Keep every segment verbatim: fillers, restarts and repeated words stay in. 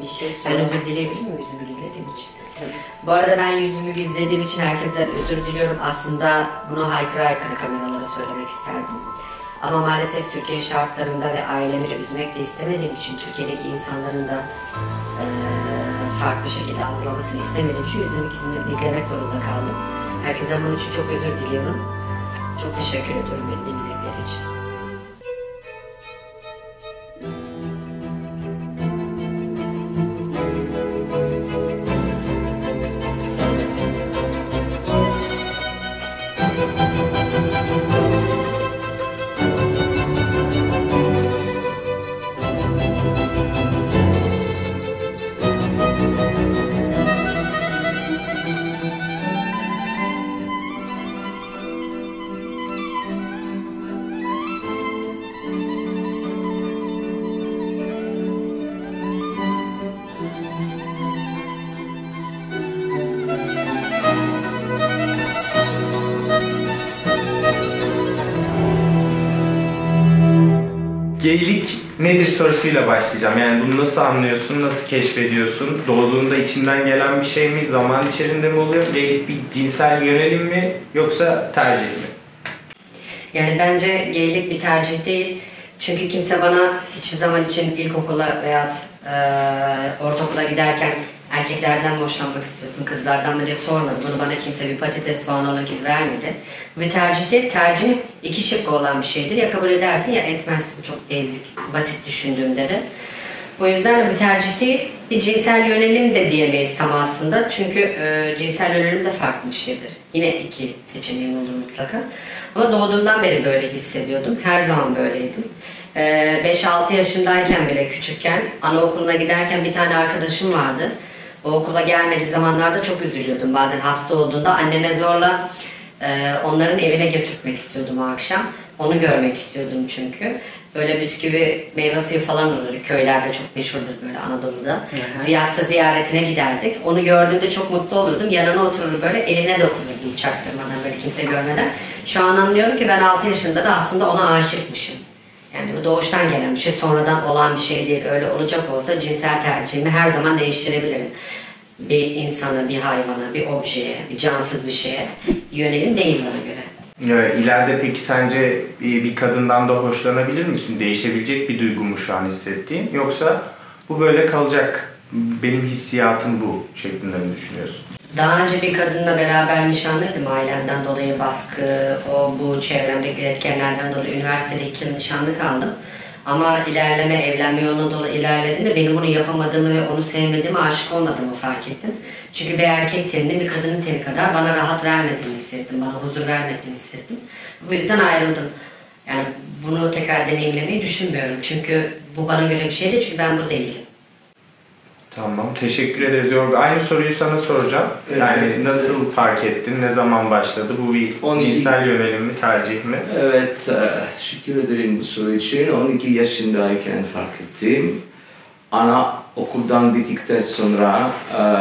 Ben özür dileyebilir miyim yüzümü gizlediğim için? Bu arada ben yüzümü gizlediğim için herkesten özür diliyorum. Aslında bunu haykıra haykıra kameralara söylemek isterdim. Ama maalesef Türkiye şartlarında ve ailemi de üzmek de istemediğim için, Türkiye'deki insanların da e, farklı şekilde algılamasını istemediğim için yüzümü gizlemek zorunda kaldım. Herkesten bunun için çok özür diliyorum. Çok teşekkür ediyorum beni dinledikleri için. Geylik nedir sorusuyla başlayacağım. Yani bunu nasıl anlıyorsun, nasıl keşfediyorsun? Doğduğunda içinden gelen bir şey mi, zaman içerisinde mi oluyor? Geylik bir cinsel yönelim mi yoksa tercih mi? Yani bence geylik bir tercih değil. Çünkü kimse bana hiçbir zaman için ilkokula veya e, ortaokula giderken erkeklerden mi hoşlanmak istiyorsun, kızlardan mı diye sormadı. Bunu bana kimse bir patates, soğan alır gibi vermedi. Bu bir tercih değil. Tercih iki şıkkı olan bir şeydir. Ya kabul edersin ya etmezsin. Çok ezik, basit düşündüğümde de. Bu yüzden bir tercih değil, bir cinsel yönelim de diyemeyiz tam aslında. Çünkü e, cinsel yönelim de farklı bir şeydir. Yine iki seçeneğim olur mutlaka. Ama doğduğumdan beri böyle hissediyordum. Her zaman böyleydim. beş altı yaşındayken bile, küçükken, anaokuluna giderken bir tane arkadaşım vardı. O okula gelmediği zamanlarda çok üzülüyordum. Bazen hasta olduğunda anneme zorla e, onların evine götürmek istiyordum o akşam. Onu görmek istiyordum çünkü. Böyle bisküvi, meyve suyu falan olur. Köylerde çok meşhurdur böyle Anadolu'da. Hı hı. Hasta ziyaretine giderdik. Onu gördüğümde çok mutlu olurdum. Yanına oturur böyle eline dokunurdum çaktırmadan, böyle kimse görmeden. Şu an anlıyorum ki ben altı yaşında da aslında ona aşıkmışım. Yani bu doğuştan gelen bir şey, sonradan olan bir şey değil. Öyle olacak olsa cinsel tercihimi her zaman değiştirebilirim. Bir insana, bir hayvana, bir objeye, bir cansız bir şeye yönelim değil bana göre. Ya, ileride peki sence bir kadından da hoşlanabilir misin? Değişebilecek bir duygu mu şu an hissettiğin? Yoksa bu böyle kalacak, benim hissiyatım bu şeklinde mi düşünüyorsun? Daha önce bir kadınla beraber nişanlıydım, ailemden dolayı baskı, o bu çevremdeki etkenlerden dolayı üniversitede iki yıl nişanlı kaldım. Ama ilerleme, evlenme yoluna doğru ilerlediğinde benim bunu yapamadığımı ve onu sevmediğimi, aşık olmadığımı fark ettim. Çünkü bir erkek teninin bir kadının teni kadar bana rahat vermediğini hissettim, bana huzur vermediğini hissettim. Bu yüzden ayrıldım. Yani bunu tekrar deneyimlemeyi düşünmüyorum. Çünkü bu bana göre bir şey değil, çünkü ben bu değilim. Tamam, teşekkür ederiz Yorgu. Aynı soruyu sana soracağım. Evet. Yani nasıl fark ettin, ne zaman başladı? Bu bir on iki cinsel yönelim mi, tercih mi? Evet, teşekkür ederim bu soru için. on iki yaşındayken fark ettim. Ana okuldan bittikten sonra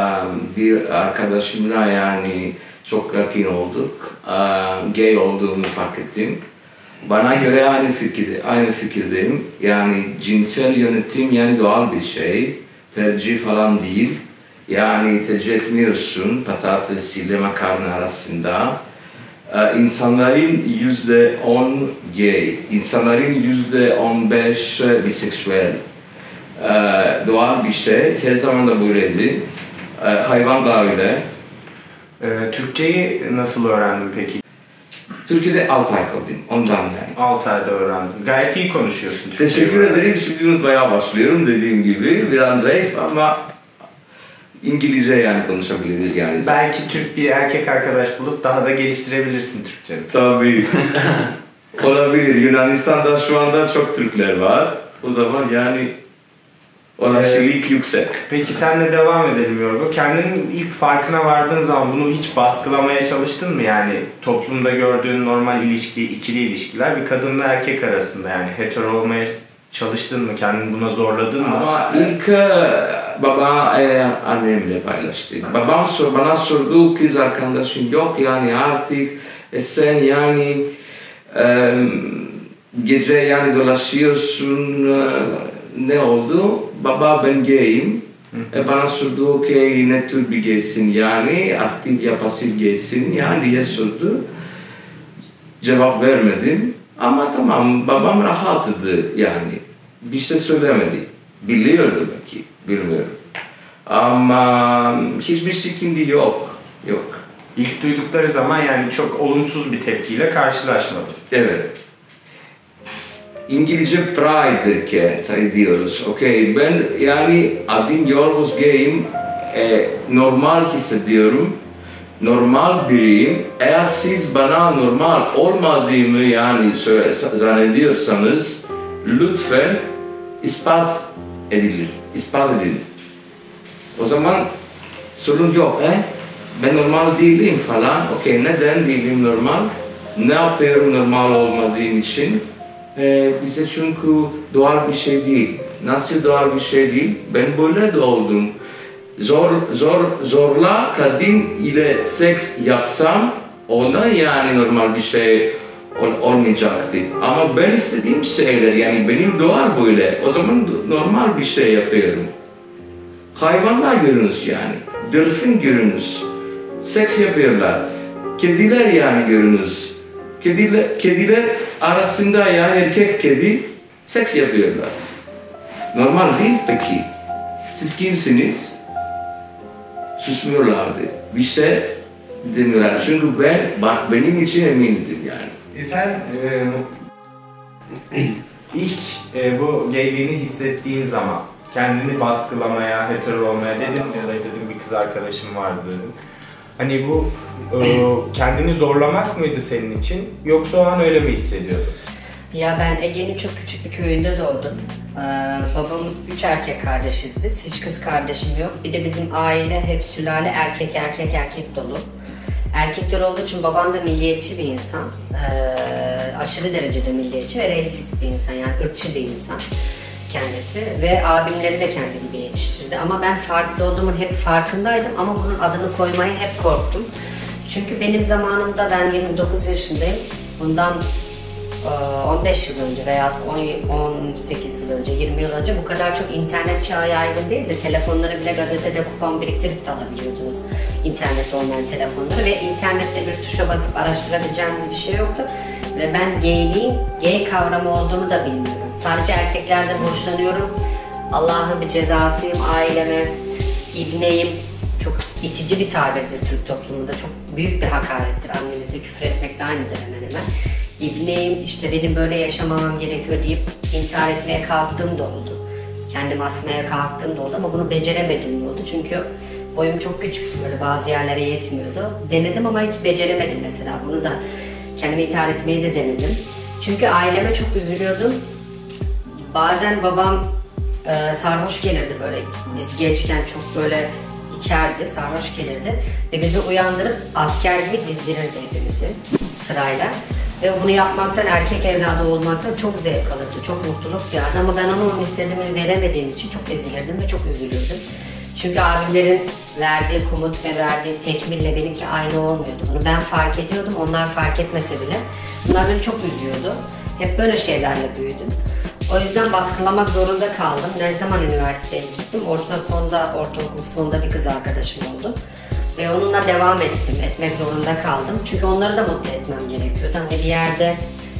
bir arkadaşımla yani çok yakın olduk. Gay olduğumu fark ettim. Bana göre aynı fikirde, aynı fikirdeyim. Yani cinsel yönetim yani doğal bir şey. Tercih falan değil. Yani tercih etmiyorsun patates ile makarna arasında. Ee, insanların yüzde on gay, insanların yüzde on beş biseksüel. Ee, doğal bir şey, her zaman da böyleydi. Ee, hayvan da öyle. Ee, Türkçeyi nasıl öğrendin peki? Türkiye'de altı ay kaldım, ondan yani. altı ayda öğrendim. Gayet iyi konuşuyorsun Türkçeyi. Teşekkür ederim. Şimdi bayağı başlıyorum dediğim gibi. Biraz zayıf ama İngilizce yani konuşabiliriz yani. Belki Türk bir erkek arkadaş bulup daha da geliştirebilirsin Türkçe'ni. Tabii. Olabilir. Yunanistan'da şu anda çok Türkler var. O zaman yani olasılık evet. yüksek. Peki senle devam edelim Yorgo. Kendinin ilk farkına vardığın zaman bunu hiç baskılamaya çalıştın mı? Yani toplumda gördüğün normal ilişki, ikili ilişkiler bir kadınla erkek arasında, yani hetero olmaya çalıştın mı? Kendini buna zorladın mı? Ama ilk baba e, annemle paylaştım. Babam sor, bana sordu, kız arkadaşın yok yani artık e, sen yani e, gece yani dolaşıyorsun, e, ne oldu? Baba ben gayim. E bana sordu okey ne tür bir gaysin yani aktif ya pasif gaysin yani diye sordu. Cevap vermedim ama tamam babam rahattı yani bir şey söylemedi. Biliyordu belki bilmiyorum. Ama hiçbir sıkıntı yok. Yok. İlk duydukları zaman yani çok olumsuz bir tepkiyle karşılaşmadım. Evet. İngilizce pride diyoruz. Okay. Ben yani adım Yorgos Gay'im. E, normal hissediyorum. Normal biriyim. Eğer siz bana normal olmadığımı yani zannediyorsanız lütfen ispat edilir. İspat edin. O zaman sorun yok. Eh? Ben normal değilim falan. Okey, neden değilim normal? Ne yapıyorum normal olmadığım için? Ee, bize çünkü doğal bir şey değil. Nasıl doğal bir şey değil? Ben böyle doğdum. Zor, zor, zorla kadın ile seks yapsam ona yani normal bir şey ol, olmayacaktı. Ama ben istediğim şeyler yani benim doğal böyle. O zaman normal bir şey yapıyorum. Hayvanlar görünüz yani. Delfin görünüz. Seks yapıyorlar. Kediler yani görünüz. Kediler, kediler arasında yani erkek kedi seks yapıyorlar. Normal değil peki. Siz kimsiniz? Susmuyorlardı. Bir şey demiyorlar. Çünkü ben, bak benim için emindim yani. E sen e, ilk e, bu gayliğini hissettiğin zaman kendini baskılamaya, hetero olmaya dedin ya da dedim bir kız arkadaşım vardı dedin. Hani bu e, kendini zorlamak mıydı senin için yoksa o an öyle mi hissediyordun? Ya ben Ege'nin çok küçük bir köyünde doğdum. Ee, babam üç erkek kardeşiz biz. Hiç kız kardeşim yok. Bir de bizim aile hep sülale erkek erkek erkek dolu. Erkekler olduğu için babam da milliyetçi bir insan. Ee, aşırı derecede milliyetçi ve reisist bir insan. Yani ırkçı bir insan kendisi. Ve abimleri de kendi gibi yetiştirdi. Ama ben farklı olduğumun hep farkındaydım. Ama bunun adını koymaya hep korktum. Çünkü benim zamanımda ben yirmi dokuz yaşındayım. Bundan on beş yıl önce veya on sekiz yıl önce, yirmi yıl önce bu kadar çok internet çağı yaygın değildi. Telefonları bile gazetede kupon biriktirip de alabiliyordunuz. İnternet olmayan telefonları ve internette bir tuşa basıp araştırabileceğimiz bir şey yoktu. Ve ben gayliğin gay kavramı olduğunu da bilmiyordum. Sadece erkeklerden hoşlanıyorum. Allah'ın bir cezasıyım, aileme, ibneyim. Çok itici bir tabirdir Türk toplumunda. Çok büyük bir hakarettir. Annemize küfür etmek de aynıdır hemen hemen. İbneyim, işte benim böyle yaşamamam gerekiyor deyip intihar etmeye kalktığım da oldu. Kendimi asmaya kalktığım da oldu ama bunu beceremedim de oldu. Çünkü boyum çok küçüktü, böyle bazı yerlere yetmiyordu. Denedim ama hiç beceremedim mesela. Bunu da kendimi intihar etmeyi de denedim. Çünkü aileme çok üzülüyordum. Bazen babam e, sarhoş gelirdi böyle. Biz gençken çok böyle içerdi, sarhoş gelirdi. Ve bizi uyandırıp asker gibi dizdirirdi hepimizi sırayla. Ve bunu yapmaktan, erkek evladı olmaktan çok zevk alırdı, çok mutluluk duyardı. Ama ben ona onun istediğimi veremediğim için çok ezilirdim ve çok üzülürdüm. Çünkü abimlerin verdiği komut ve verdiği tekmille benimki aynı olmuyordu. Bunu ben fark ediyordum, onlar fark etmese bile. Bunlar beni çok üzüyordu. Hep böyle şeylerle büyüdüm. O yüzden baskılamak zorunda kaldım. Ne zaman üniversiteye gittim, orta sonda, ortaokul sonunda bir kız arkadaşım oldu. Ve onunla devam ettim, etmek zorunda kaldım. Çünkü onları da mutlu etmem gerekiyordu. Hani bir yerde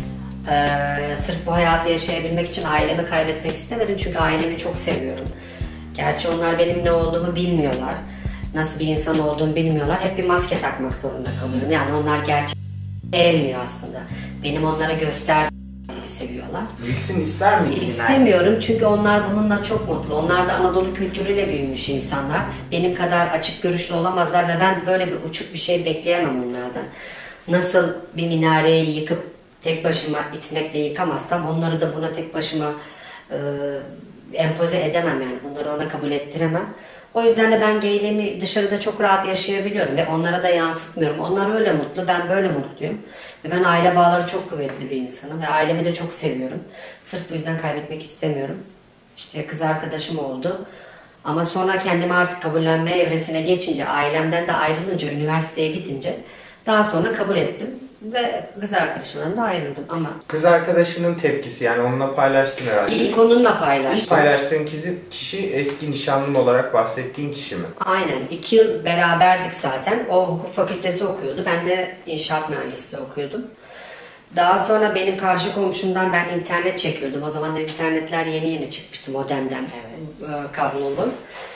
e, sırf bu hayatı yaşayabilmek için ailemi kaybetmek istemedim. Çünkü ailemi çok seviyorum. Gerçi onlar benim ne olduğumu bilmiyorlar. Nasıl bir insan olduğumu bilmiyorlar. Hep bir maske takmak zorunda kalıyorum. Yani onlar gerçekten sevmiyor aslında. Benim onlara gösterdiğimi seviyorlar. Bilsin ister miydin? İstemiyorum çünkü onlar bununla çok mutlu. Onlar da Anadolu kültürüyle büyümüş insanlar. Benim kadar açık görüşlü olamazlar ve ben böyle bir uçuk bir şey bekleyemem onlardan. Nasıl bir minareyi yıkıp tek başıma itmekle yıkamazsam onları da buna tek başıma e, empoze edemem yani. Bunları ona kabul ettiremem. O yüzden de ben gayliğimi dışarıda çok rahat yaşayabiliyorum ve onlara da yansıtmıyorum. Onlar öyle mutlu, ben böyle mutluyum. Ve ben aile bağları çok kuvvetli bir insanım ve ailemi de çok seviyorum. Sırf bu yüzden kaybetmek istemiyorum. İşte kız arkadaşım oldu. Ama sonra kendimi artık kabullenme evresine geçince, ailemden de ayrılınca, üniversiteye gidince daha sonra kabul ettim. ve kız arkadaşımdan da ayrıldım ama Kız arkadaşının tepkisi, yani onunla paylaştın herhalde. ilk onunla İlk paylaştım. paylaştığın kişi, kişi eski nişanlım olarak bahsettiğin kişi mi? Aynen. iki yıl beraberdik zaten. O hukuk fakültesi okuyordu. Ben de inşaat mühendisliği okuyordum. Daha sonra benim karşı komşumdan ben internet çekiyordum. O zamanlar internetler yeni yeni çıkmıştı modemden, evet. Kablolu.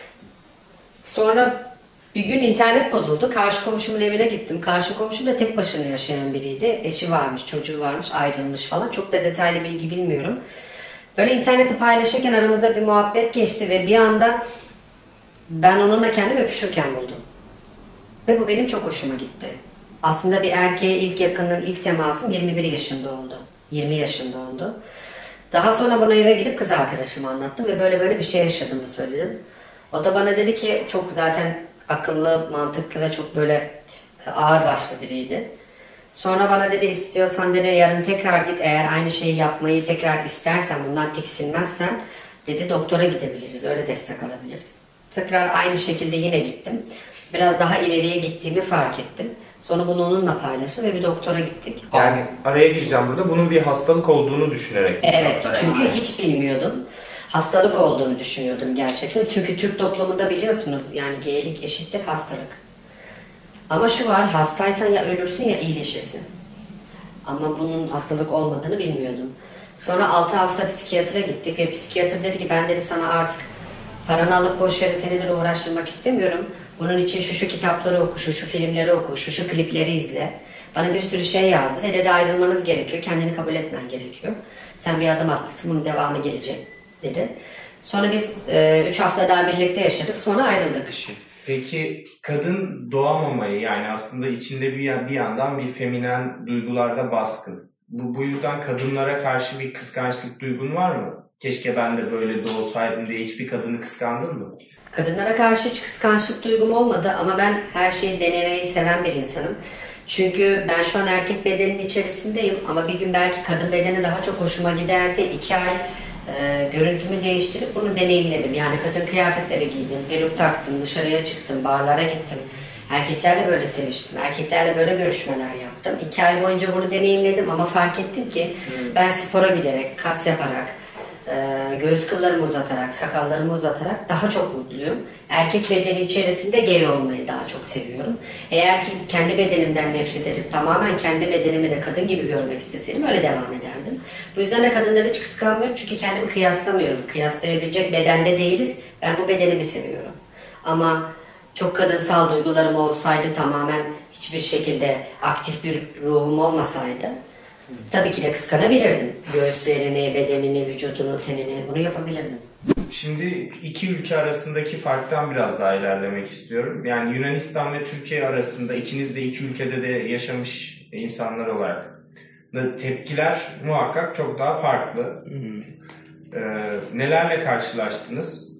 Sonra bir gün internet bozuldu. Karşı komşumun evine gittim. Karşı komşum da tek başına yaşayan biriydi. Eşi varmış, çocuğu varmış, ayrılmış falan. Çok da detaylı bilgi bilmiyorum. Böyle interneti paylaşırken aramızda bir muhabbet geçti ve bir anda ben onunla kendimi öpüşürken buldum. Ve bu benim çok hoşuma gitti. Aslında bir erkeğe ilk yakınlığım, ilk temasım yirmi bir yaşında oldu. yirmi yaşında oldu. Daha sonra bana eve gidip kız arkadaşıma anlattım ve böyle böyle bir şey yaşadığımı söyledim. O da bana dedi ki çok zaten akıllı, mantıklı ve çok böyle ağır başlı biriydi. Sonra bana dedi istiyorsan dedi yarın tekrar git, eğer aynı şeyi yapmayı tekrar istersen, bundan tiksinmezsen dedi doktora gidebiliriz, öyle destek alabiliriz. Tekrar aynı şekilde yine gittim. Biraz daha ileriye gittiğimi fark ettim. Sonra bunu onunla paylaştım ve bir doktora gittik. Yani araya gireceğim burada, bunun bir hastalık olduğunu düşünerek. Evet, çünkü hiç bilmiyordum. Hastalık olduğunu düşünüyordum gerçekten. Çünkü Türk toplumunda biliyorsunuz yani geylik eşittir hastalık. Ama şu var, hastaysan ya ölürsün ya iyileşirsin. Ama bunun hastalık olmadığını bilmiyordum. Sonra altı hafta psikiyatra gittik ve psikiyatr dedi ki ben dedi sana artık paranı alıp boş yere seni de uğraştırmak istemiyorum. Bunun için şu şu kitapları oku, şu şu filmleri oku, şu şu klipleri izle. Bana bir sürü şey yazdı ve dedi ayrılmanız gerekiyor, kendini kabul etmen gerekiyor. Sen bir adım atmışsın, bunun devamı gelecek dedi. Sonra biz e, üç hafta daha birlikte yaşadık, sonra ayrıldık. Peki kadın doğamamayı, yani aslında içinde bir, bir yandan bir feminen duygularda baskın. Bu, bu yüzden kadınlara karşı bir kıskançlık duygun var mı? Keşke ben de böyle doğsaydım diye hiçbir kadını kıskandın mı? Kadınlara karşı hiç kıskançlık duygum olmadı ama ben her şeyi denemeyi seven bir insanım. Çünkü ben şu an erkek bedeninin içerisindeyim ama bir gün belki kadın bedeni daha çok hoşuma giderdi. İki ay e, görüntümü değiştirip bunu deneyimledim. Yani kadın kıyafetleri giydim, peruk taktım, dışarıya çıktım, barlara gittim. Erkeklerle böyle seviştim, erkeklerle böyle görüşmeler yaptım. İki ay boyunca bunu deneyimledim ama fark ettim ki hmm. ben spora giderek, kas yaparak, Ee, göğüs kıllarımı uzatarak, sakallarımı uzatarak daha çok mutluyum. Erkek bedeni içerisinde gay olmayı daha çok seviyorum. Eğer ki kendi bedenimden nefret edip tamamen kendi bedenimi de kadın gibi görmek isteseydim öyle devam ederdim. Bu yüzden de kadınları hiç kıskanmıyorum çünkü kendimi kıyaslamıyorum. Kıyaslayabilecek bedende değiliz. Ben bu bedenimi seviyorum. Ama çok kadınsal duygularım olsaydı, tamamen hiçbir şekilde aktif bir ruhum olmasaydı tabii ki de kıskanabilirdim. Göğüslerini, bedenini, vücudunu, tenini, bunu yapabilirdim. Şimdi iki ülke arasındaki farktan biraz daha ilerlemek istiyorum. Yani Yunanistan ve Türkiye arasında ikiniz de iki ülkede de yaşamış insanlar olarak da tepkiler muhakkak çok daha farklı. Hı hı. Ee, nelerle karşılaştınız?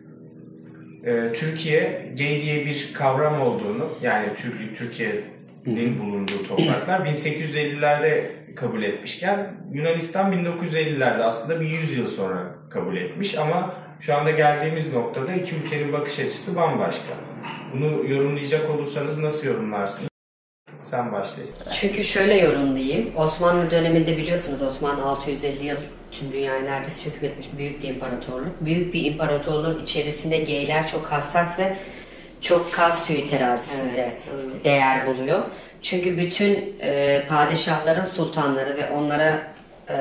Ee, Türkiye gay diye bir kavram olduğunu, yani Türk, Türkiye'nin bulunduğu topraklar bin sekiz yüz ellilerde kabul etmişken Yunanistan bin dokuz yüz ellilerde aslında bir yüz yıl sonra kabul etmiş ama şu anda geldiğimiz noktada iki ülkenin bakış açısı bambaşka. Bunu yorumlayacak olursanız nasıl yorumlarsınız? Sen başla istersen. Çünkü şöyle yorumlayayım. Osmanlı döneminde biliyorsunuz Osmanlı altı yüz elli yıl tüm dünyayı neredeyse hükmetmiş büyük bir imparatorluk. Büyük bir imparatorluğun içerisinde geyler çok hassas ve çok kas tüyü terazisinde evet, evet. değer buluyor. Çünkü bütün e, padişahların sultanları ve onlara e,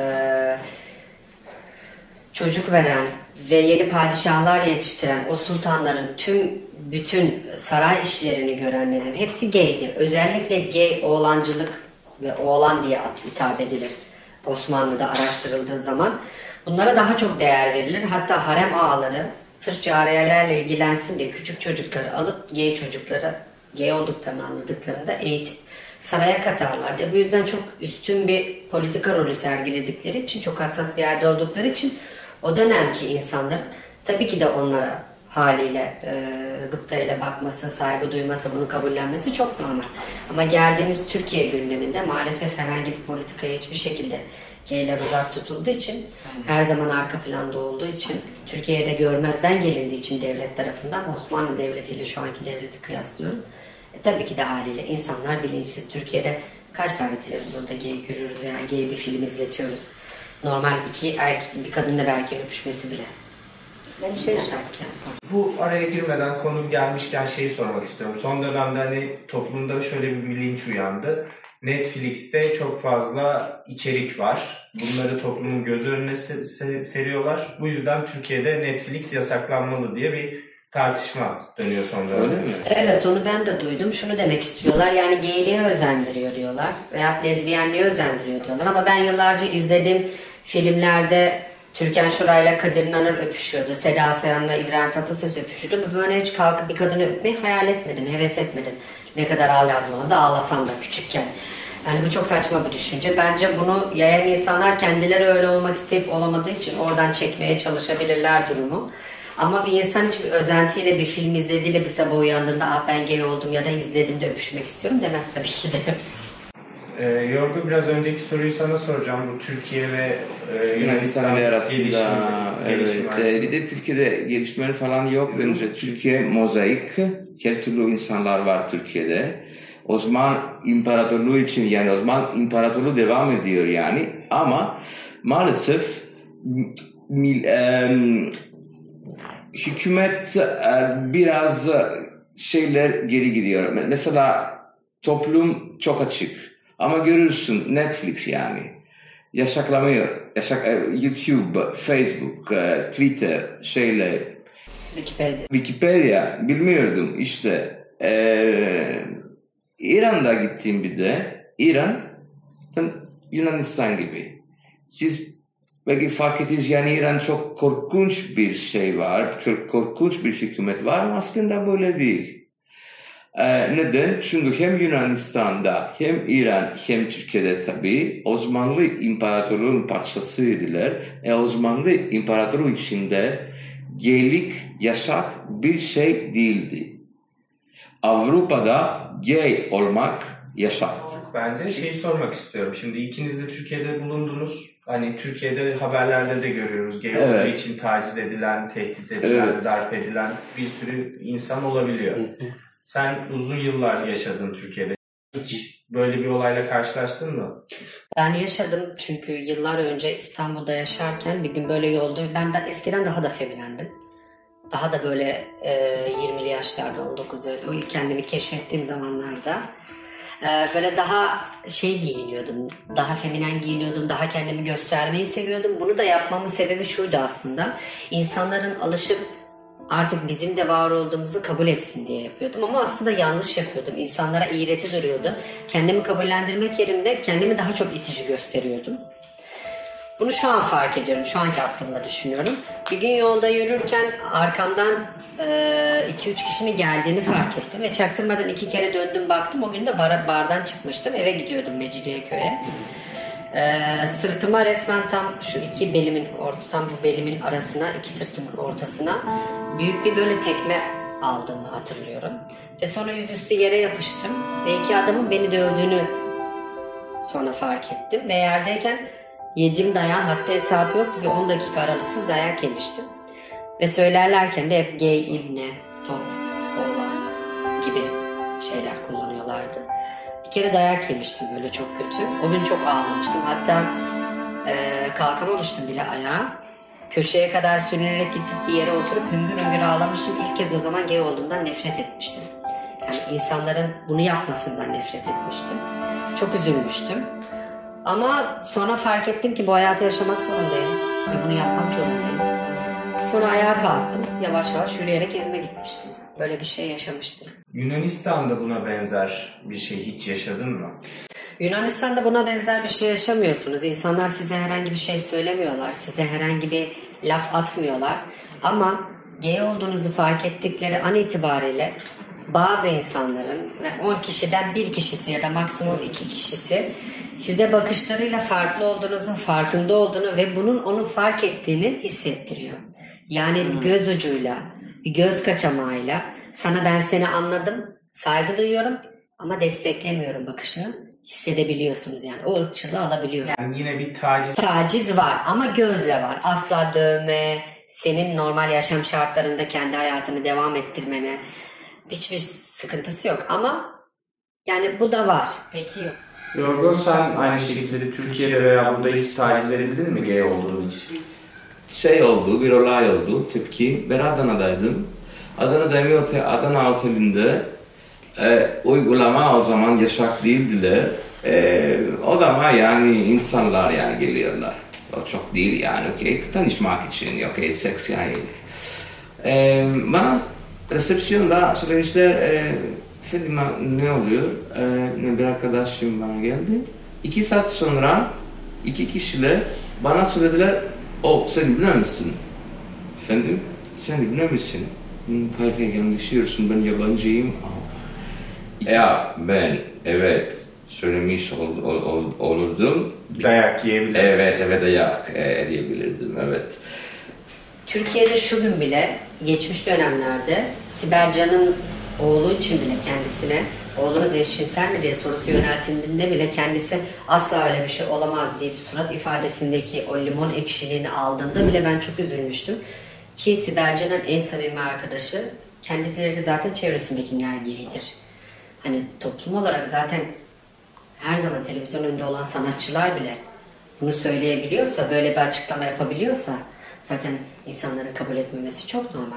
çocuk veren ve yeni padişahlar yetiştiren o sultanların tüm bütün saray işlerini görenlerin hepsi gaydi. Özellikle gay oğlancılık ve oğlan diye hitap edilir Osmanlı'da araştırıldığı zaman. Bunlara daha çok değer verilir. Hatta harem ağaları sırf cariyelerle ilgilensin diye küçük çocukları alıp gay çocuklara gay olduklarını anladıklarında eğitim saraya katarlardı. Bu yüzden çok üstün bir politika rolü sergiledikleri için, çok hassas bir yerde oldukları için o dönemki insanların tabii ki de onlara haliyle e, gıptayla bakması, saygı duyması, bunu kabullenmesi çok normal. Ama geldiğimiz Türkiye gündeminde maalesef herhangi bir politikaya hiçbir şekilde gayler uzak tutulduğu için, her zaman arka planda olduğu için, Türkiye'de görmezden gelindiği için devlet tarafından, Osmanlı Devleti ile şu anki devleti kıyaslıyorum. E, tabii ki de haliyle insanlar bilinçsiz. Türkiye'de kaç tane televizyonda gay görüyoruz veya gay bir film izletiyoruz. Normal iki erkek, bir kadınla bir erkeğin öpüşmesi bile. Ben şey Bu araya girmeden konu gelmişken şeyi sormak istiyorum. Son dönemde hani toplumda şöyle bir bilinç uyandı. Netflix'te çok fazla içerik var. Bunları toplumun gözü önüne se- seriyorlar. Bu yüzden Türkiye'de Netflix yasaklanmalı diye bir tartışma dönüyor son dönemde. Öyle mi? Evet, onu ben de duydum. Şunu demek istiyorlar. Yani gayliğe özendiriyor diyorlar. Veya lezbiyenliğe özendiriyor diyorlar. Ama ben yıllarca izlediğim filmlerde Türkan Şoray'la Kadir İnanır öpüşüyordu. Seda Sayan'la İbrahim Tatlıses öpüşüyordu. Böyle hiç kalkıp bir kadını öpmeyi hayal etmedim, heves etmedim. Ne kadar ağlayazmadan da ağlasam da küçükken. Yani bu çok saçma bir düşünce. Bence bunu yayan insanlar kendileri öyle olmak isteyip olamadığı için oradan çekmeye çalışabilirler durumu. Ama bir insan hiçbir özentiyle bir film izlediğiyle bir sabah uyandığında ah ben gay oldum ya da izledim de öpüşmek istiyorum demez tabii ki de. Ee, Yorgu, biraz önceki soruyu sana soracağım. Bu Türkiye ve e, Yunanistan arasında gelişimi, evet, gelişimi arasında. bir de Türkiye'de gelişmeler falan yok. Bence Türkiye mozaik. Her türlü insanlar var Türkiye'de. Osmanlı İmparatorluğu için yani Osmanlı İmparatorluğu devam ediyor yani. Ama maalesef mil, e, hükümet e, biraz şeyler geri gidiyor. Mesela toplum çok açık. Ama görürsün Netflix yani. Yasaklamıyor. Yasak, YouTube, Facebook, Twitter, şeyler. Wikipedia. Wikipedia bilmiyordum işte. Ee, İran'da gittiğim bir de. İran Yunanistan gibi. Siz belki fark ettiniz yani İran çok korkunç bir şey var. Çok korkunç bir hükümet var ama aslında böyle değil. Ee, neden? Çünkü hem Yunanistan'da hem İran hem Türkiye'de tabii Osmanlı İmparatorluğu'nun parçasıydılar. E, Osmanlı İmparatorluğu içinde gaylik yasak bir şey değildi. Avrupa'da gay olmak yasaktı. Bence şeyi sormak istiyorum. Şimdi ikiniz de Türkiye'de bulundunuz. Hani Türkiye'de haberlerde de görüyoruz. Gay Evet. olduğu için taciz edilen, tehdit edilen, Evet. darp edilen bir sürü insan olabiliyor. Sen uzun yıllar yaşadın Türkiye'de. Hiç böyle bir olayla karşılaştın mı? Ben yaşadım çünkü yıllar önce İstanbul'da yaşarken bir gün böyle yolda, ben de eskiden daha da feminendim. Daha da böyle e, yirmili yaşlarda, on dokuz öyle, o ilk kendimi keşfettiğim zamanlarda e, böyle daha şey giyiniyordum, daha feminen giyiniyordum, daha kendimi göstermeyi seviyordum. Bunu da yapmamın sebebi şuydu aslında, insanların alışıp artık bizim de var olduğumuzu kabul etsin diye yapıyordum. Ama aslında yanlış yapıyordum. İnsanlara iğreti duruyordu. Kendimi kabullendirmek yerimde kendimi daha çok itici gösteriyordum. Bunu şu an fark ediyorum. Şu anki aklımda düşünüyorum. Bir gün yolda yürürken arkamdan iki üç kişinin geldiğini fark ettim. Ve çaktırmadan iki kere döndüm baktım. O gün de bar, bardan çıkmıştım. Eve gidiyordum Mecidiyeköy'e. Ee, sırtıma resmen tam şu iki belimin ortası, tam bu belimin arasına, iki sırtımın ortasına büyük bir böyle tekme aldığımı hatırlıyorum. Ve sonra yüzüstü yere yapıştım ve iki adamın beni dövdüğünü sonra fark ettim. Ve yerdeyken yediğim dayağın hatta hesabı yoktu ve on dakika aralıksız dayak yemiştim. Ve söylerlerken de hep gay, ibne, top, oğlan gibi şeyler kullanıyorlardı. Bir kere dayak yemiştim böyle çok kötü. O gün çok ağlamıştım. Hatta e, kalkamamıştım bile ayağa. Köşeye kadar sürünerek gidip bir yere oturup hüngür hüngür ağlamıştım. İlk kez o zaman gay olduğumdan nefret etmiştim. Yani insanların bunu yapmasından nefret etmiştim. Çok üzülmüştüm. Ama sonra fark ettim ki bu hayatı yaşamak zorundayım. Ve bunu yapmak zorundayım. Sonra ayağa kalktım. Yavaş yavaş yürüyerek evime gitmiştim. Böyle bir şey yaşamıştım. Yunanistan'da buna benzer bir şey hiç yaşadın mı? Yunanistan'da buna benzer bir şey yaşamıyorsunuz. İnsanlar size herhangi bir şey söylemiyorlar. Size herhangi bir laf atmıyorlar. Ama gay olduğunuzu fark ettikleri an itibariyle bazı insanların ve on kişiden bir kişisi ya da maksimum iki kişisi size bakışlarıyla farklı olduğunuzun farkında olduğunu ve bunun onu fark ettiğini hissettiriyor. Yani bir göz ucuyla, bir göz kaçamağıyla sana ben seni anladım, saygı duyuyorum ama desteklemiyorum bakışını hissedebiliyorsunuz yani. O ırkçılığı alabiliyorum. Yani yine bir taciz. Taciz var ama gözle var. Asla dövme, senin normal yaşam şartlarında kendi hayatını devam ettirmene hiçbir sıkıntısı yok ama yani bu da var. Peki yok. Yorgo, sen aynı şekilde Türkiye'de veya burada hiç taciz edildin mi gay olduğun için? Şey oldu, bir olay oldu. Tepki. Ben Adana'daydım. Adana'da Emi Adana Oteli'nde e, uygulama o zaman yasak değildiler. E, odama yani insanlar yani geliyorlar. O çok değil yani, okey. Tanışmak için, okey, seks yani. E, bana resepsiyonda söylemişler, e, efendim ne oluyor? E, bir arkadaşım bana geldi. İki saat sonra iki kişiler bana söylediler, o sen biliyor musun? Efendim, sen biliyor musun? Parka gelmişiyorsun, ben yabancıyım. Ya ben, evet, söylemiş ol, ol, ol, olurdum. Dayak yiyebilir. Evet, evet dayak e, edebilirdim, evet. Türkiye'de şu gün bile, geçmiş dönemlerde Sibel Can'ın oğlu için bile kendisine oğlunuz eşcinsel mi diye sorusu yöneltildiğinde bile kendisi asla öyle bir şey olamaz deyip surat ifadesindeki o limon ekşiliğini aldığımda bile ben çok üzülmüştüm. Ki Sibel Can'ın en samimi arkadaşı kendileri zaten çevresindekiler gaydir. Hani toplum olarak zaten her zaman televizyon önünde olan sanatçılar bile bunu söyleyebiliyorsa, böyle bir açıklama yapabiliyorsa zaten insanların kabul etmemesi çok normal.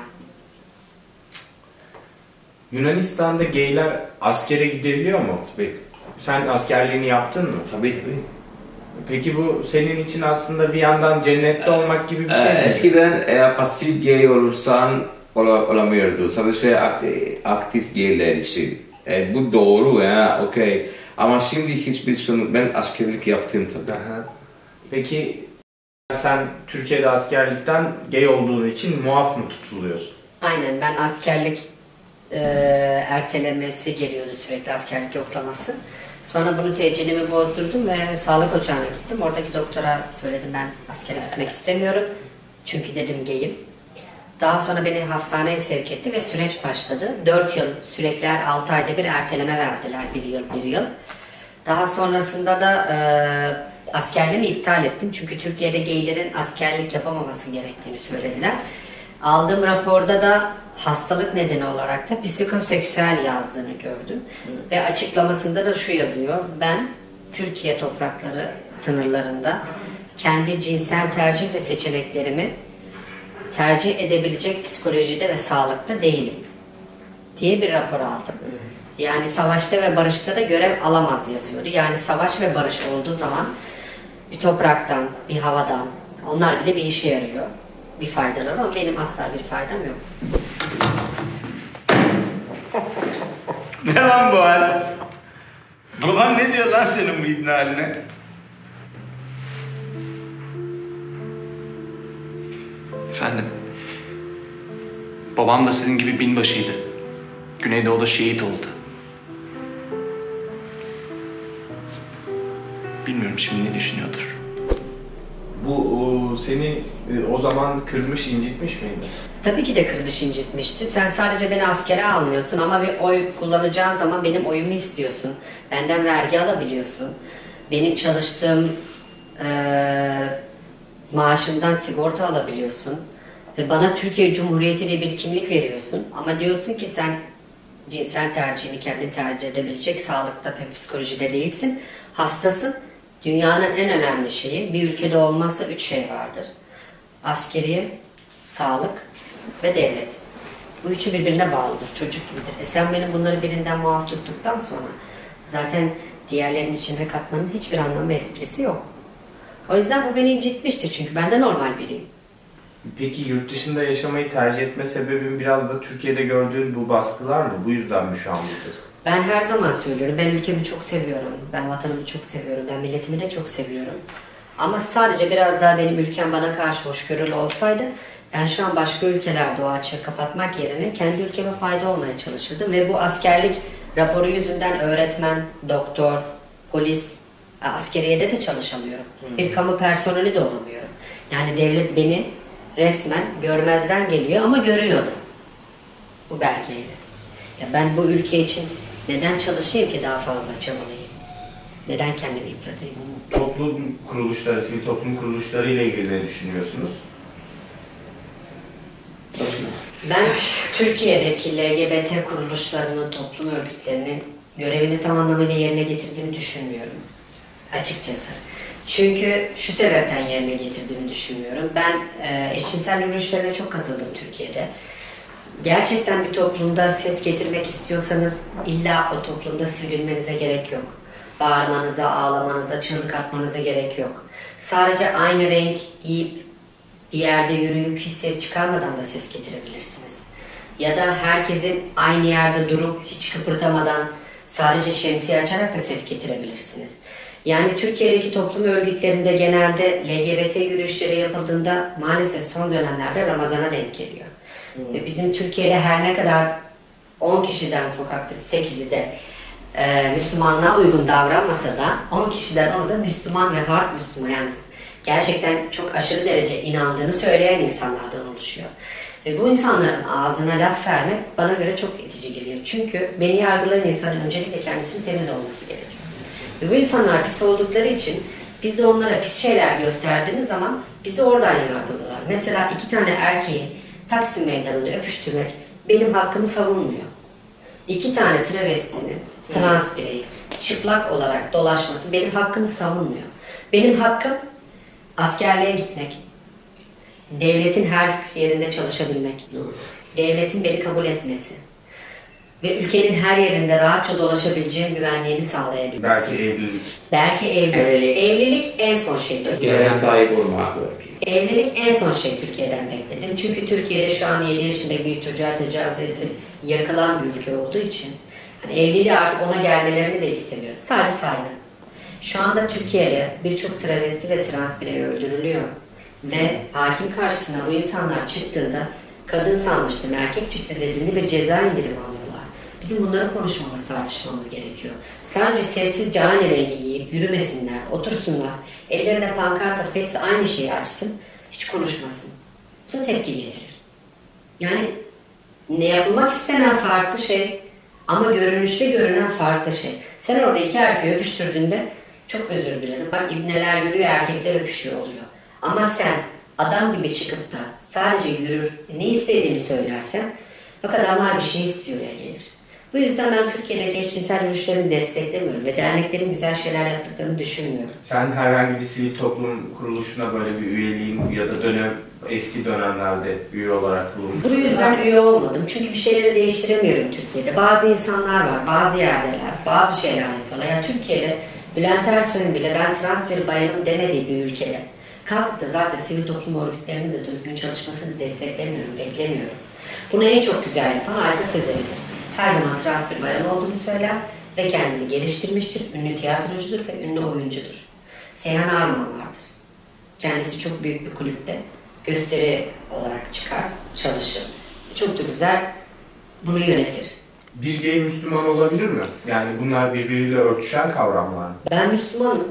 Yunanistan'da gayler askere gidebiliyor mu? Tabii. Sen askerliğini yaptın mı? Tabii tabii. Peki bu senin için aslında bir yandan cennette olmak gibi bir şey mi? Eskiden eğer pasif gay olursan ola, olamıyordu. Sadece aktif, aktif gayler için. E, bu doğru ya, okey. Ama şimdi hiçbir sorun, ben askerlik yaptım tabii. Aha. Peki sen Türkiye'de askerlikten gay olduğun için muaf mı tutuluyorsun? Aynen, ben askerlik e, ertelemesi geliyordu sürekli, askerlik yoklaması. Sonra bunu tecilimi bozdurdum ve sağlık ocağına gittim. Oradaki doktora söyledim, ben askere gitmek istemiyorum. Çünkü dedim gayim. Daha sonra beni hastaneye sevk etti ve süreç başladı. dört yıl sürekli her altı ayda bir erteleme verdiler. bir yıl, bir yıl. Daha sonrasında da e, askerliğimi iptal ettim. Çünkü Türkiye'de gaylerin askerlik yapamaması gerektiğini söylediler. Aldığım raporda da hastalık nedeni olarak da psikoseksüel yazdığını gördüm. Hı. Ve açıklamasında da şu yazıyor: ben Türkiye toprakları sınırlarında kendi cinsel tercih ve seçeneklerimi tercih edebilecek psikolojide ve sağlıkta değilim diye bir rapor aldım. Yani savaşta ve barışta da görev alamaz yazıyordu. Yani savaş ve barış olduğu zaman bir topraktan, bir havadan, onlar bile bir işe yarıyor. Bir faydaları ama benim asla bir faydam yok. Ne lan bu hal? Baban ne diyor lan senin bu ibne haline? Efendim, babam da sizin gibi binbaşıydı. Güneydoğu'da şehit oldu. Bilmiyorum şimdi ne düşünüyordur. Bu o, seni e, o zaman kırmış, incitmiş miydi? Tabii ki de kırmış, incitmişti. Sen sadece beni askere almıyorsun ama bir oy kullanacağın zaman benim oyumu istiyorsun. Benden vergi alabiliyorsun. Benim çalıştığım e, maaşımdan sigorta alabiliyorsun. Ve bana Türkiye Cumhuriyeti diye bir kimlik veriyorsun. Ama diyorsun ki sen cinsel tercihini kendin tercih edebilecek sağlıkta ve psikolojide değilsin. Hastasın. Dünyanın en önemli şeyi, bir ülkede olmazsa üç şey vardır: askeriye, sağlık ve devlet. Bu üçü birbirine bağlıdır, çocuk gibidir. E sen benim bunları birinden muaf tuttuktan sonra zaten diğerlerinin içine katmanın hiçbir anlamı ve esprisi yok. O yüzden bu beni incitmişti çünkü ben de normal biriyim. Peki yurt dışında yaşamayı tercih etme sebebin biraz da Türkiye'de gördüğün bu baskılar mı? Bu yüzden mi şu an buradasın? Ben her zaman söylüyorum, ben ülkemi çok seviyorum, ben vatanımı çok seviyorum, ben milletimi de çok seviyorum. Ama sadece biraz daha benim ülkem bana karşı hoşgörülü olsaydı, ben şu an başka ülkelerde o açığı kapatmak yerine kendi ülkeme fayda olmaya çalışırdım. Ve bu askerlik raporu yüzünden öğretmen, doktor, polis, askeriyede de çalışamıyorum. Bir kamu personeli de olamıyorum. Yani devlet beni resmen görmezden geliyor ama görüyordu bu belgeyle. Ya ben bu ülke için neden çalışayım ki daha fazla çabalayayım? Neden kendimi yıpratayım? Toplum kuruluşları, sivil toplum kuruluşları ile ilgili ne düşünüyorsunuz? Ben Türkiye'deki L G B T kuruluşlarının, toplum örgütlerinin görevini tam anlamıyla yerine getirdiğini düşünmüyorum. Açıkçası. Çünkü şu sebepten yerine getirdiğimi düşünmüyorum. Ben e, eşcinsel yürüyüşlerine çok katıldım Türkiye'de. Gerçekten bir toplumda ses getirmek istiyorsanız illa o toplumda sivrilmenize gerek yok. Bağırmanıza, ağlamanıza, çığlık atmanıza gerek yok. Sadece aynı renk giyip bir yerde yürüyüp hiç ses çıkarmadan da ses getirebilirsiniz. Ya da herkesin aynı yerde durup hiç kıpırdamadan sadece şemsiye açarak da ses getirebilirsiniz. Yani Türkiye'deki toplum örgütlerinde genelde L G B T yürüyüşleri yapıldığında maalesef son dönemlerde Ramazan'a denk geliyor. Hmm. Ve bizim Türkiye'de her ne kadar on kişiden sokakta sekizi de e, Müslümanlığa uygun davranmasa da on kişiden orada Müslüman ve hard Müslüman, yani gerçekten çok aşırı derece inandığını söyleyen insanlardan oluşuyor. Ve bu insanların ağzına laf vermek bana göre çok itici geliyor. Çünkü beni yargılayan insanın öncelikle kendisinin temiz olması gerekiyor. Ve bu insanlar pis oldukları için biz de onlara pis şeyler gösterdiğimiz zaman bizi oradan yargılıyorlar. Mesela iki tane erkeği Taksim Meydanı'nda öpüştürmek benim hakkımı savunmuyor. İki tane travestinin, trans bireyi çıplak olarak dolaşması benim hakkımı savunmuyor. Benim hakkım askerliğe gitmek, devletin her yerinde çalışabilmek, devletin beni kabul etmesi ve ülkenin her yerinde rahatça dolaşabileceğim güvenliğini sağlayabilmesi. Belki evlilik. Belki evlilik. Evlilik. Evlilik en son şey Türkiye'den. Güven sahip olmak belki. Evlilik en son şey Türkiye'den bekledim. Çünkü Türkiye'de şu an yedi yaşındaki bir çocuğa tecavüz edilip yakılan bir ülke olduğu için hani evliliği artık ona gelmelerini de istemiyorum. Sadece saygı. Şu anda Türkiye'de birçok travesti ve trans birey öldürülüyor. Ve hakim karşısına bu insanlar çıktığında kadın sanmıştım, erkek çıktı dediğinde bir ceza indirimi alıyorlar. Bizim bunları konuşmamız, tartışmamız gerekiyor. Sadece sessizce aynı rengi giyip yürümesinler, otursunlar, ellerine pankart atıp hepsi aynı şeyi açsın, hiç konuşmasın. Bu da tepki getirir. Yani ne yapılmak istenen farklı şey ama görünüşte görünen farklı şey. Sen orada iki erkeği öpüştürdüğünde çok özür dilerim. Bak ibneler yürüyor, erkekler öpüşüyor oluyor. Ama sen adam gibi çıkıp da sadece yürür, ne istediğini söylersen bak adamlar bir şey istiyor ya gelir. Bu yüzden ben Türkiye'deki eşcinsel yürüyüşlerini desteklemiyorum ve derneklerin güzel şeyler yaptıklarını düşünmüyorum. Sen herhangi bir sivil toplum kuruluşuna böyle bir üyeliğin ya da dönem eski dönemlerde üye olarak bulundun? Bu yüzden üye olmadım. Çünkü bir şeyleri değiştiremiyorum Türkiye'de. Bazı insanlar var, bazı yerdeler, bazı şeyler yapıyorlar. Yani Türkiye'de Bülent Ersoy'un bile ben trans bir bayanım demediği bir ülkede kalkıp da zaten sivil toplum örgütlerinin de düzgün çalışmasını desteklemiyorum, beklemiyorum. Bunu en çok güzel yapan Ayta Sözeri'dir. Her zaman trans bir bayan olduğunu söyler ve kendini geliştirmiştir, ünlü tiyatrocudur ve ünlü oyuncudur. Seyhan Arman vardır. Kendisi çok büyük bir kulüpte gösteri olarak çıkar, çalışır. Çok da güzel bunu yönetir. Bir gay Müslüman olabilir mi? Yani bunlar birbiriyle örtüşen kavramlar mı? Ben Müslümanım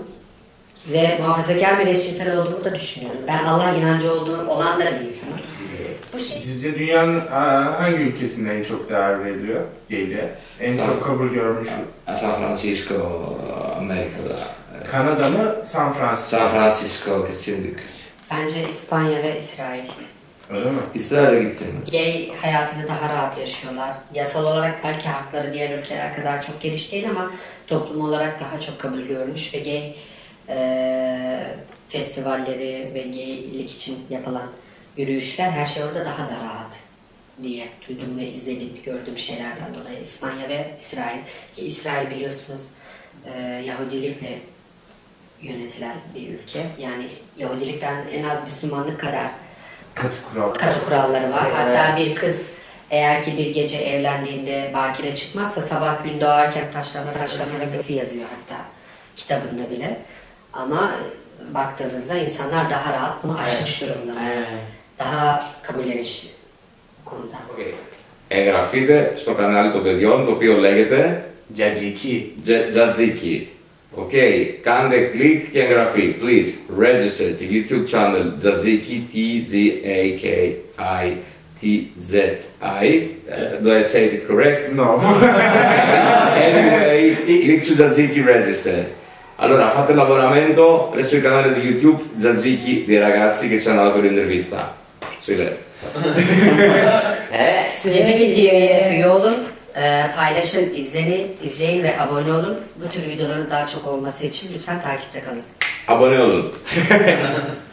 ve muhafazakar bir eşcinsel olduğumu da düşünüyorum. Ben Allah inancı olduğum olan da bir insanım. Bu şey... Sizce dünyanın aa, hangi ülkesinde en çok değer veriliyor gay'de? En San, çok kabul görmüş? San Francisco, Amerika'da. Kanada mı, San Francisco? San Francisco kesinlikle. Bence İspanya ve İsrail. Öyle mi? İsrail'e gittin mi? Gay hayatını daha rahat yaşıyorlar. Yasal olarak belki hakları diğer ülkeler kadar çok geniş değil ama toplum olarak daha çok kabul görmüş ve gay e, festivalleri ve gaylik için yapılan yürüyüşler, her şey orada daha da rahat diye duydum ve izledim, gördüğüm şeylerden dolayı. İspanya ve İsrail, ki İsrail biliyorsunuz e, Yahudilikle yönetilen bir ülke. Yani Yahudilikten en az Müslümanlık kadar Katı kural. katı kuralları var. Hatta bir kız eğer ki bir gece evlendiğinde bakire çıkmazsa sabah gün doğarken taşlanır taşlanır arabası yazıyor hatta kitabında bile. Ama baktığınızda insanlar daha rahat bunu aşmış durumda. Daha kabulleniş konuda. Okay. Εγγραφείτε στο κανάλι των παιδιών, το οποίο λέγεται Tzatziki. Tzatziki. Okay, κάντε κλικ και εγγραφή. Please register to YouTube channel Tzatziki, T Z A K I T Z I. Uh, do I say it correct? No. Anyway, click su Tzatziki register. Allora, fate l'abbonamento presso il canale di YouTube Tzatziki dei ragazzi che ci hanno dato l'intervista. Söyle. Ceciki T V'ye üye olun, e, paylaşın, izleyin, izleyin ve abone olun. Bu tür videoların daha çok olması için lütfen takipte kalın. Abone olun.